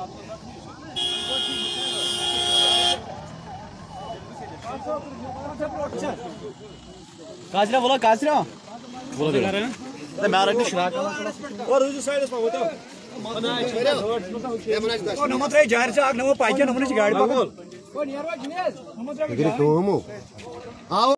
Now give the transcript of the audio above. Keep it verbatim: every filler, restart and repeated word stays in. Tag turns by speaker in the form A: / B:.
A: काजरा बोला काजरा बोला तो मैं रखने शिराक और उस साइड पे होता ओ नमत रे जाहिर से आग नमो पाइके नमने गाड़ी पकड़ ओ नियर वा जिनेस नमत रे